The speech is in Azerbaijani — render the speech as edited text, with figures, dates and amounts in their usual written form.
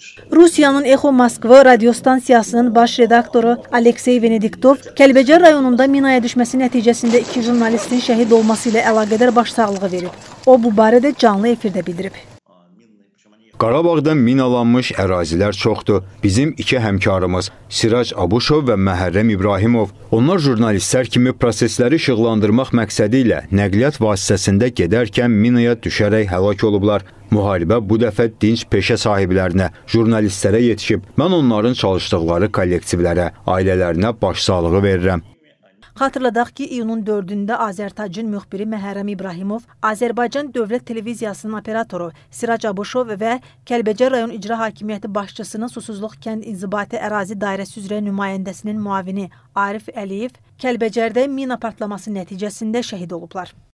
Rusiyanın Echo Moskva radiostansiyasının baş redaktoru Aleksey Venediktov, Kəlbəcər rayonunda minaya düşməsi nəticəsində 2 jurnalistin şəhid olması ilə əlaqədar başsağlığı verib. O, bu barədə canlı efirdə bildirib. Qarabağda minalanmış ərazilər çoxdur. Bizim 2 həmkarımız Sirac Abuşov və Məhərrəm İbrahimov. Onlar jurnalistlər kimi prosesləri işıqlandırmaq məqsədi ilə nəqliyyat vasitəsində gedərkən minaya düşərək həlak olublar. Müharibə bu dəfə dinc peşə sahiblərinə, jurnalistlərə yetişib. Mən onların çalışdıqları kollektivlərə, ailələrinə başsağlığı verirəm. Xatırladaq ki, iyunun 4-də Azərtacın müxbiri Məhərrəm İbrahimov, Azərbaycan Dövlət Televiziyasının operatoru Sirac Abuşov və Kəlbəcər rayon İcra Hakimiyyəti başçısının Susuzluq kənd inzibati ərazi dairəsi üzrə nümayəndəsinin müavini Arif Əliyev Kəlbəcərdə mina partlaması nəticəsində şəhid olublar.